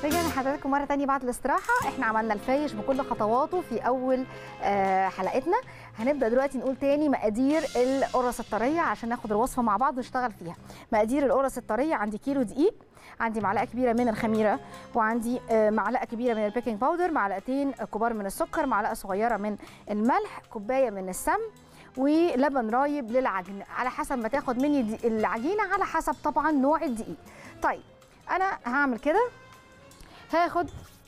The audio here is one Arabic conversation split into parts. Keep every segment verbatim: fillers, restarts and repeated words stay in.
رجعنا لحضراتكم مره ثانيه بعد الاستراحه. احنا عملنا الفايش بكل خطواته في اول آه حلقتنا. هنبدا دلوقتي نقول تاني مقادير القرص الطريه عشان ناخد الوصفه مع بعض ونشتغل فيها. مقادير القرص الطريه: عندي كيلو دقيق، عندي معلقه كبيره من الخميره، وعندي آه معلقه كبيره من البيكنج باودر، معلقتين كبار من السكر، معلقه صغيره من الملح، كوبايه من السمن، ولبن رايب للعجن على حسب ما تاخد مني العجينه، على حسب طبعا نوع الدقيق. طيب انا هعمل كده، هاخد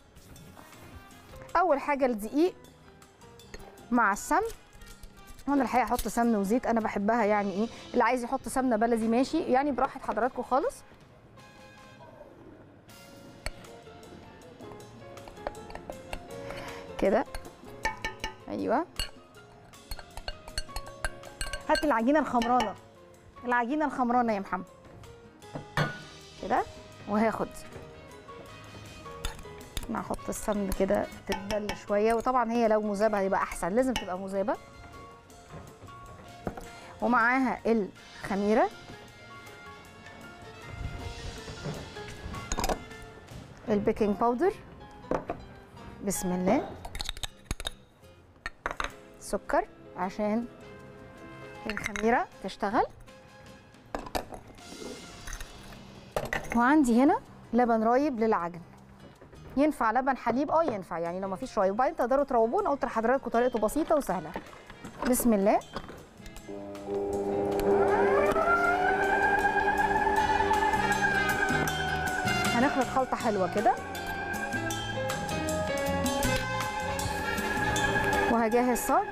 اول حاجه الدقيق مع السمن. وانا الحقيقه احط سمن وزيت، انا بحبها يعني ايه، اللي عايز يحط سمنه بلدي ماشي، يعني براحه حضراتكم خالص. كده ايوه، هات العجينه الخمرانه، العجينه الخمرانه يا محمد كده. وهاخد انا هحط السمن كده تتبل شويه، وطبعا هي لو مذابه هيبقى احسن، لازم تبقى مذابه. ومعاها الخميره، البيكنج باودر، بسم الله، سكر عشان الخميره تشتغل، وعندي هنا لبن رايب للعجن. ينفع لبن حليب؟ اه ينفع، يعني لو مفيش رايب. وبعدين تقدروا تروبوه، انا قلت لحضراتكم طريقته بسيطه وسهله. بسم الله. هنخلط خلطه حلوه كده، وهجهز صاج.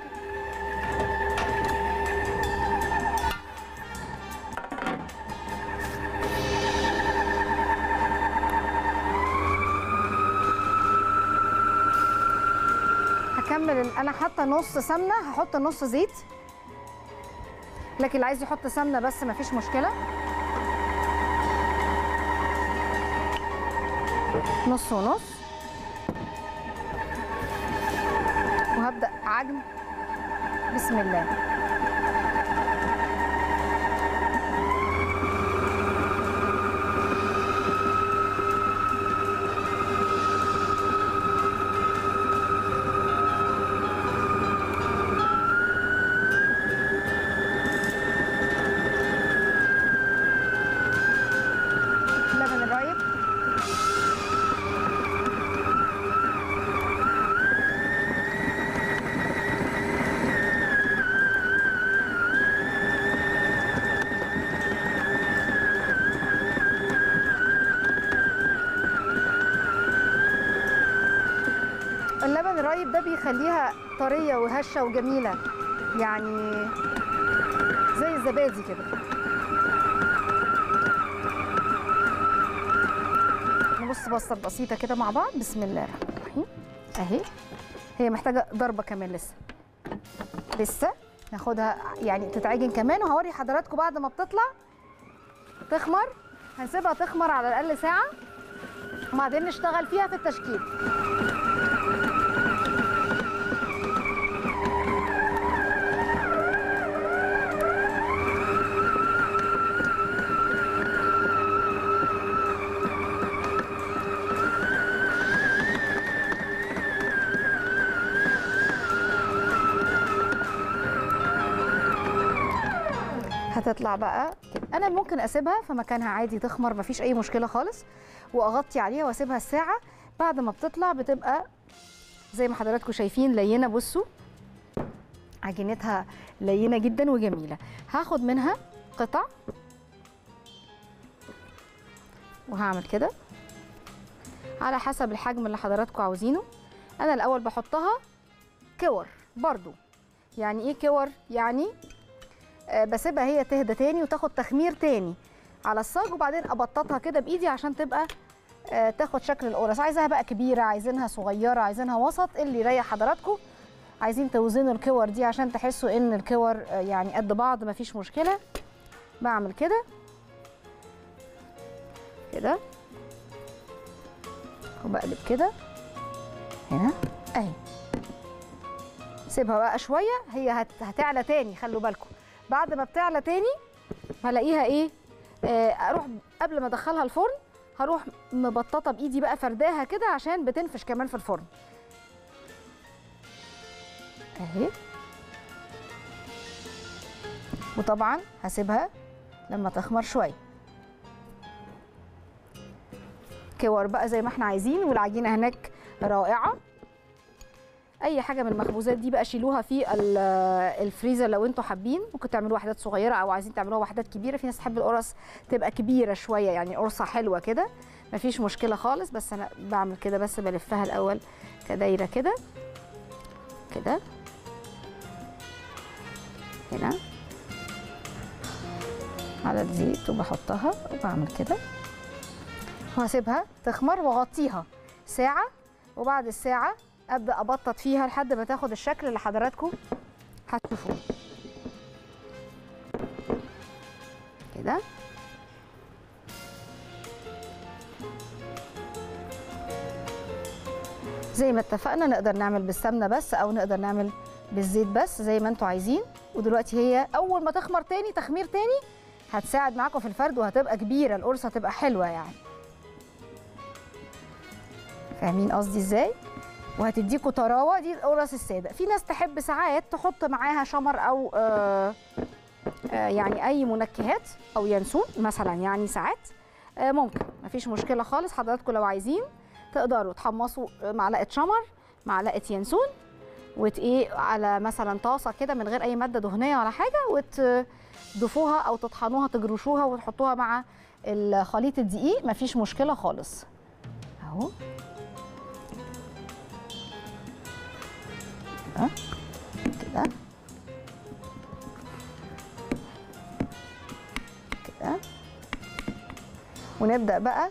هكمل، انا حاطه نص سمنه، هحط نص زيت، لكن اللي عايز يحط سمنه بس مفيش مشكله. نص ونص، وهبدا عجن. بسم الله. اللبن الرايب ده بيخليها طريه وهشه وجميله، يعني زي الزبادي كده. نبص بصه بسيطه كده مع بعض. بسم الله الرحمن الرحيم. اهي هي محتاجه ضربه كمان، لسه لسه ناخدها يعني تتعجن كمان. وهوري حضراتكم بعد ما بتطلع تخمر، هنسيبها تخمر على الاقل ساعه، وبعدين نشتغل فيها في التشكيل. هتطلع بقى كده. انا ممكن اسيبها في مكانها عادي تخمر، مفيش اي مشكله خالص، واغطي عليها واسيبها الساعه. بعد ما بتطلع بتبقى زي ما حضراتكم شايفين لينه. بصوا عجينتها لينه جدا وجميله. هاخد منها قطع وهعمل كده على حسب الحجم اللي حضراتكم عاوزينه. انا الاول بحطها كور برضو. يعني ايه كور؟ يعني بسيبها هي تهدى تاني وتاخد تخمير تاني على الصاج، وبعدين ابططها كده بايدي عشان تبقى تاخد شكل القرص. عايزاها بقى كبيره، عايزينها صغيره، عايزينها وسط، اللي يريح حضراتكم. عايزين توزنوا الكور دي عشان تحسوا ان الكور يعني قد بعض، مفيش مشكله. بعمل كده كده وبقلب كده هنا اهي. سيبها بقى شويه، هي هتعلى تاني، خلوا بالكم. بعد ما بتعلى تاني هلاقيها ايه، آه اروح قبل ما ادخلها الفرن هروح مبططه بايدي بقى فرداها كده عشان بتنفش كمان في الفرن اهي. وطبعا هسيبها لما تخمر شويه، كور بقى زي ما احنا عايزين، والعجينه هناك رائعه. اي حاجه من المخبوزات دي بقى شيلوها في الفريزر لو انتوا حابين، ممكن تعملوا وحدات صغيره او عايزين تعملوها وحدات كبيره. في ناس تحب القرص تبقى كبيره شويه، يعني قرصه حلوه كده مفيش مشكله خالص، بس انا بعمل كده بس بلفها الاول كدايره كده كده هنا على الزيت، وبحطها وبعمل كده وهسيبها تخمر واغطيها ساعه، وبعد الساعه ابدا ابطط فيها لحد ما تاخد الشكل اللي حضراتكم هتشوفوه كده. زي ما اتفقنا نقدر نعمل بالسمنه بس او نقدر نعمل بالزيت بس زي ما انتوا عايزين. ودلوقتي هي اول ما تخمر تاني تخمير تاني هتساعد معاكم في الفرد وهتبقى كبيره، القرصه هتبقى حلوه يعني. فاهمين قصدي ازاي؟ وهتديكوا طراوه. دي القرص الساده. في ناس تحب ساعات تحط معاها شمر او آآ آآ يعني اي منكهات او ينسون مثلا، يعني ساعات ممكن مفيش مشكله خالص. حضراتكم لو عايزين تقدروا تحمصوا معلقه شمر معلقه ينسون وتايه على مثلا طاسه كده من غير اي ماده دهنيه ولا حاجه، وتضيفوها او تطحنوها تجرشوها وتحطوها مع خليط الدقيق، مفيش مشكله خالص اهو كده كده كده. ونبدأ بقى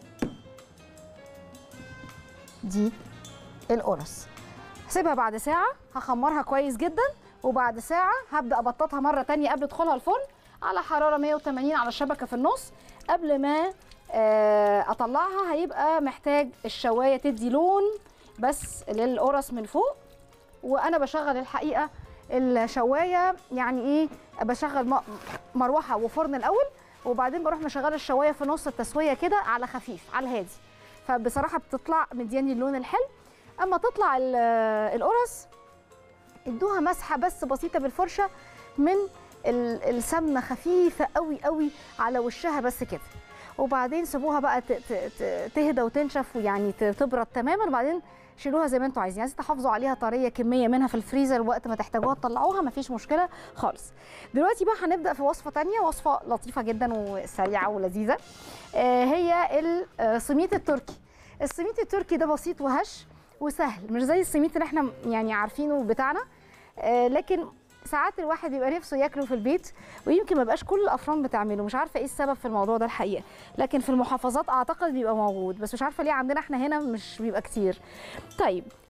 دي القرص. هسيبها بعد ساعة، هخمرها كويس جدا، وبعد ساعة هبدأ أبططها مرة تانية قبل دخولها الفرن على حرارة مية وتمانين على الشبكة في النص. قبل ما أطلعها هيبقى محتاج الشواية تدي لون بس للقرص من فوق، وانا بشغل الحقيقه الشوايه يعني ايه، بشغل مروحه وفرن الاول، وبعدين بروح مشغله الشوايه في نص التسويه كده على خفيف على الهادي، فبصراحه بتطلع مدياني اللون الحلو. اما تطلع القرص ادوها مسحه بس بسيطه بالفرشه من السمنه خفيفه قوي قوي على وشها بس كده، وبعدين سيبوها بقى تهدى وتنشف ويعني تبرد تماما، وبعدين شيلوها زي ما انتوا عايزين. عايزين تحافظوا عليها طريه كميه منها في الفريزر وقت ما تحتاجوها تطلعوها مفيش مشكله خالص. دلوقتي بقى هنبدا في وصفه ثانيه، وصفه لطيفه جدا وسريعه ولذيذه، هي السميط التركي. السميط التركي ده بسيط وهش وسهل، مش زي السميط اللي احنا يعني عارفينه بتاعنا، لكن ساعات الواحد بيبقى نفسه ياكله في البيت، ويمكن ما بقاش كل الافران بتعمله. مش عارفه ايه السبب في الموضوع ده الحقيقه، لكن في المحافظات اعتقد بيبقى موجود، بس مش عارفه ليه عندنا احنا هنا مش بيبقى كتير. طيب